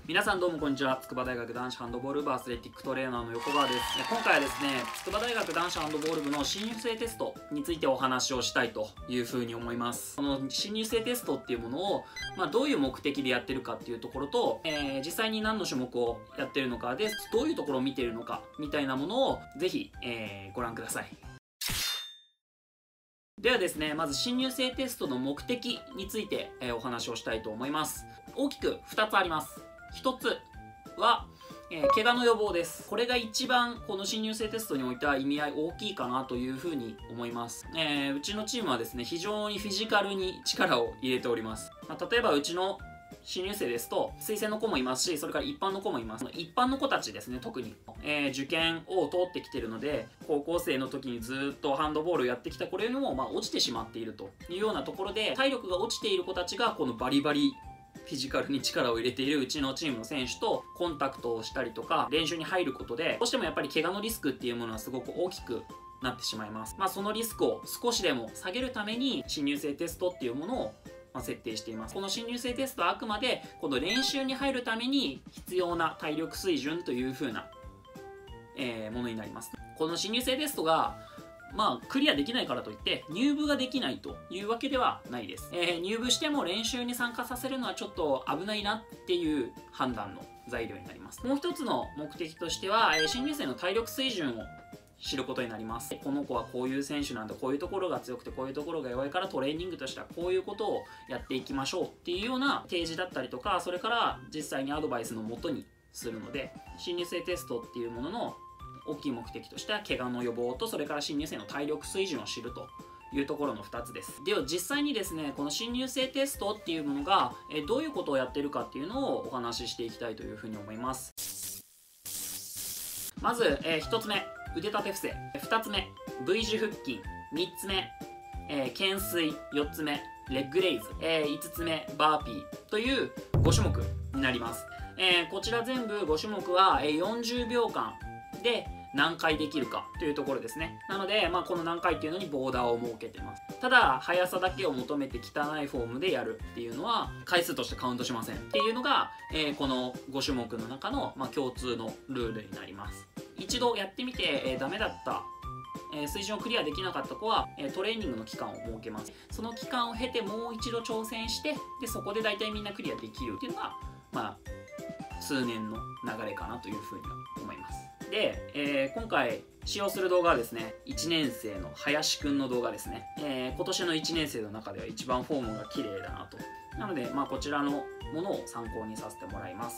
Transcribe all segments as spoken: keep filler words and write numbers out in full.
皆さんどうもこんにちは。筑波大学男子ハンドボール部アスレティックトレーナーの横川です。今回はですね、筑波大学男子ハンドボール部の新入生テストについてお話をしたいというふうに思います。この新入生テストっていうものを、まあ、どういう目的でやってるかっていうところと、えー、実際に何の種目をやってるのかで、どういうところを見ているのかみたいなものをぜひ、えー、ご覧ください。ではですね、まず新入生テストの目的について、えー、お話をしたいと思います。大きくふたつあります。ひとつは、えー、怪我の予防です。これが一番この新入生テストにおいては意味合い大きいかなというふうに思います。えー、うちのチームはですね、非常にフィジカルに力を入れております。まあ、例えばうちの新入生ですと推薦の子もいますし、それから一般の子もいます。一般の子たちですね、特に、えー、受験を通ってきてるので、高校生の時にずっとハンドボールをやってきたこれも、まあ、落ちてしまっているというようなところで、体力が落ちている子たちがこのバリバリフィジカルに力を入れているうちのチームの選手とコンタクトをしたりとか練習に入ることで、どうしてもやっぱり怪我のリスクっていうものはすごく大きくなってしまいます。まあ、そのリスクを少しでも下げるために新入生テストっていうものを設定しています。この新入生テストはあくまでこの練習に入るために必要な体力水準という風な、えー、ものになります。この新入生テストがまあクリアできないからといって入部ができないというわけではないです。えー、入部しても練習に参加させるのはちょっと危ないなっていう判断の材料になります。もう一つの目的としては、えー、新入生の体力水準を知ることになります。この子はこういう選手なんだ、こういうところが強くてこういうところが弱いからトレーニングとしてはこういうことをやっていきましょうっていうような提示だったりとか、それから実際にアドバイスのもとにするので、新入生テストっていうものの大きい目的としては怪我の予防と、それから新入生の体力水準を知るというところのふたつです。では実際にですね、この新入生テストっていうものがえどういうことをやってるかっていうのをお話ししていきたいというふうに思います。まず、えー、ひとつめ腕立て伏せ、ふたつめ V 字腹筋、みっつめ、えー、懸垂、よっつめレッグレイズ、えー、いつつめバーピーというご種目になります。えー、こちら全部ご種目はよんじゅうびょうかんで何回できるかというところですね。なので、まあ、この何回っていうのにボーダーを設けてます。ただ速さだけを求めて汚いフォームでやるっていうのは回数としてカウントしませんっていうのが、えー、このご種目の中の、まあ、共通のルールになります。一度やってみて、えー、ダメだった、えー、水準をクリアできなかった子は、えー、トレーニングの期間を設けます。その期間を経てもう一度挑戦して、でそこで大体みんなクリアできるっていうのが、まあ、数年の流れかなというふうに思います。で、えー、今回使用する動画はですね、いちねん生の林くんの動画ですね。えー、今年のいちねん生の中では一番フォームが綺麗だなと。なので、まあ、こちらのものを参考にさせてもらいます。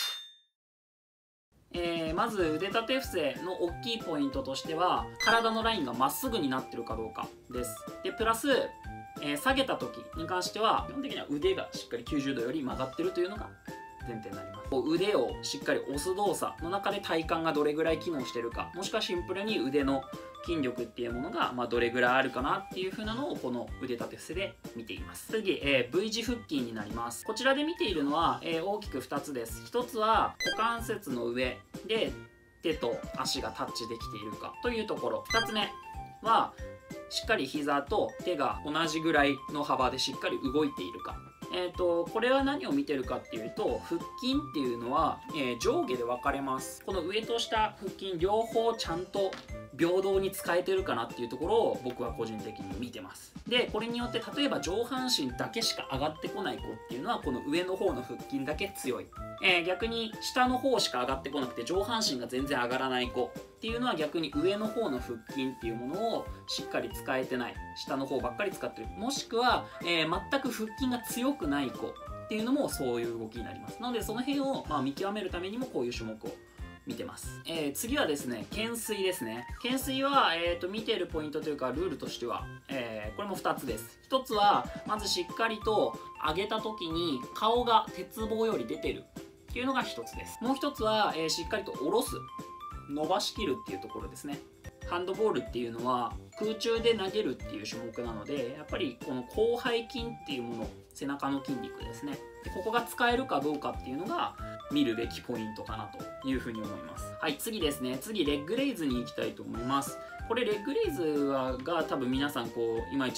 えー、まず腕立て伏せの大きいポイントとしては、体のラインがまっすぐになってるかどうかです。でプラス、えー、下げた時に関しては基本的には腕がしっかりきゅうじゅうどより曲がってるというのが前提になります。腕をしっかり押す動作の中で体幹がどれぐらい機能してるか、もしくはシンプルに腕の筋力っていうものが、まあ、どれぐらいあるかなっていう風なのをこの腕立て伏せで見ています。次、えー、V 字腹筋になります。こちらで見ているのは、えー、大きくふたつです。ひとつは股関節の上で手と足がタッチできているかというところ。ふたつめはしっかり膝と手が同じぐらいの幅でしっかり動いているか。えーとこれは何を見てるかっていうと、腹筋っていうのは、えー、上下で分かれます。この上と下腹筋両方ちゃんと平等に使えてるかなっていうところを僕は個人的に見てます。でこれによって例えば上半身だけしか上がってこない子っていうのはこの上の方の腹筋だけ強い、えー、逆に下の方しか上がってこなくて上半身が全然上がらない子っていうのは逆に上の方の腹筋っていうものをしっかり使えてない、下の方ばっかり使ってる、もしくは、えー、全く腹筋が強くない子っていうのもそういう動きになります。なのでその辺を、まあ、見極めるためにもこういう種目を見てます。えー、次はですね、懸垂ですね。懸垂は、えーと、見ているポイントというかルールとしては、えー、これもふたつです。ひとつはまずしっかりと上げた時に顔が鉄棒より出てるっていうのがひとつです。もうひとつは、えー、しっかりと下ろす、伸ばしきるっていうところですね。ハンドボールっていうのは空中で投げるっていう種目なので、やっぱりこの広背筋っていうもの、背中の筋肉ですね。でここが使えるかどうかっていうのが見るべきポイントかなというふうに思います。はい、次ですね。次レッグレイズに行きたいと思います。これレッグレイズはが多分皆さんこういまいち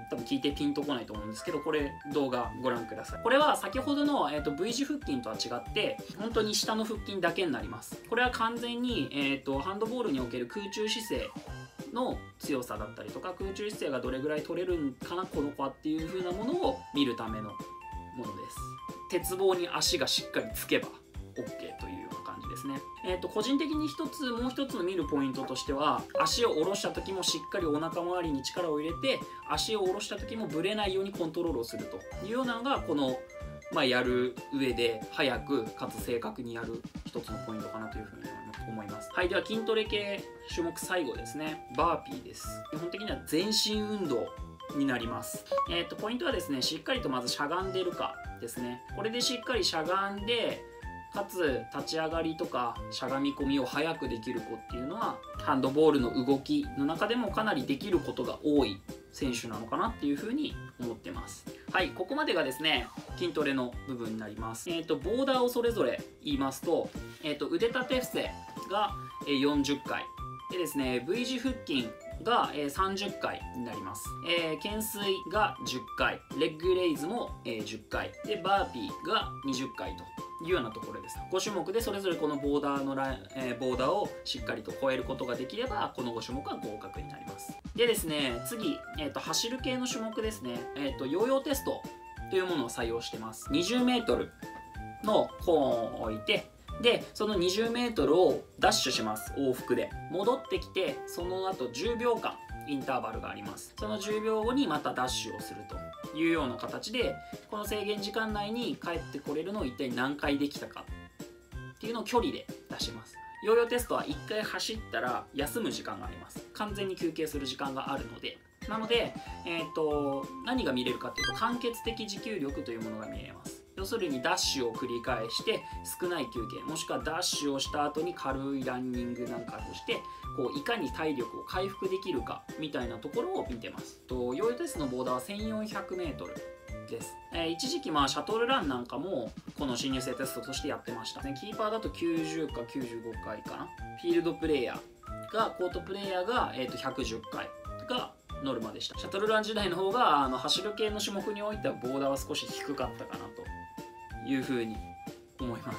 多分聞いてピンとこないと思うんですけど、これ動画ご覧ください。これは先ほどの、えー、と V 字腹筋とは違って本当に下の腹筋だけになります。これは完全に、えー、とハンドボールにおける空中姿勢の強さだったりとか、空中姿勢がどれぐらい取れるんかなこの子はっていう風なものを見るためのものです。鉄棒に足がしっかりつけば OK というような感じですね。えー、と個人的に一つもう一つの見るポイントとしては、足を下ろした時もしっかりお腹周りに力を入れて、足を下ろした時もぶれないようにコントロールをするというようなのがこの、まあ、やる上で早くかつ正確にやる一つのポイントかなというふうに思います。はい、では筋トレ系種目最後ですね、バーピーです。基本的には全身運動になります。えー、とポイントはですね、しっかりとまずしゃがんでるかですね。これでしっかりしゃがんでかつ立ち上がりとかしゃがみ込みを早くできる子っていうのはハンドボールの動きの中でもかなりできることが多い選手なのかなっていうふうに思ってます。はい、ここまでがですね筋トレの部分になります。えー、とボーダーをそれぞれ言いますと、えー、と腕立て伏せがよんじゅっかいでですね、 V 字腹筋がさんじゅっかいになります。えー、懸垂がじゅっかい、レッグレイズもじゅっかいで、バーピーがにじゅっかいというようなところです。ご種目でそれぞれこのボーダーのライン、えー、ボーダーをしっかりと超えることができればこのご種目は合格になります。でですね、次、えー、と走る系の種目ですね、えー、とヨーヨーテストというものを採用してます。にじゅうメートルのコーンを置いて、でそのにじゅうメートルをダッシュします。往復で戻ってきて、その後じゅうびょうかんインターバルがあります。そのじゅうびょうごにまたダッシュをするというような形で、この制限時間内に帰ってこれるのを一体何回できたかっていうのを距離で出します。ヨーヨーテストはいっかい走ったら休む時間があります。完全に休憩する時間があるので、なので、えー、と何が見れるかっていうと間欠的持久力というものが見れます。要するにダッシュを繰り返して少ない休憩、もしくはダッシュをした後に軽いランニングなんかとしてこういかに体力を回復できるかみたいなところを見てます。とヨーヨーテストのボーダーはせんよんひゃくメートルです。えー、一時期まあシャトルランなんかもこの新入生テストとしてやってましたね。キーパーだときゅうじゅうかきゅうじゅうごかいかな。フィールドプレイヤーがコートプレイヤーが、えー、とひゃくじゅっかいがノルマでした。シャトルラン時代の方があの走る系の種目においてはボーダーは少し低かったかなというふうに思います。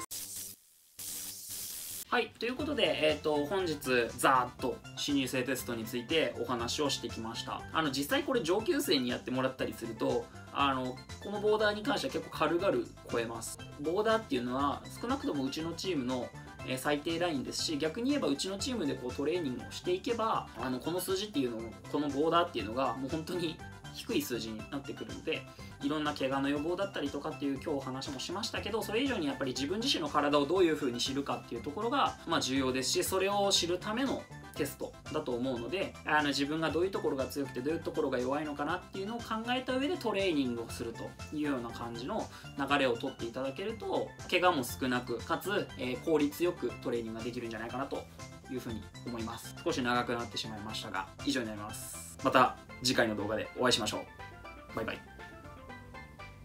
はい、ということで、えー、と本日ざーっと新入生テストについてお話をしてきました。あの実際これ上級生にやってもらったりすると、あのこのボーダーに関しては結構軽々超えます。ボーダーっていうのは少なくともうちのチームのえ最低ラインですし、逆に言えばうちのチームでこうトレーニングをしていけば、あのこの数字っていうのを、このボーダーっていうのがもう本当に低い数字になってくるので、いろんな怪我の予防だったりとかっていう今日お話もしましたけど、それ以上にやっぱり自分自身の体をどういう風に知るかっていうところが、まあ、重要ですし、それを知るためのテストだと思うので、あの自分がどういうところが強くてどういうところが弱いのかなっていうのを考えた上でトレーニングをするというような感じの流れをとっていただけると、怪我も少なくかつ、えー、効率よくトレーニングができるんじゃないかなというふうに思います。少し長くなってしまいましたが以上になります。また次回の動画でお会いしましょう。バイバイ。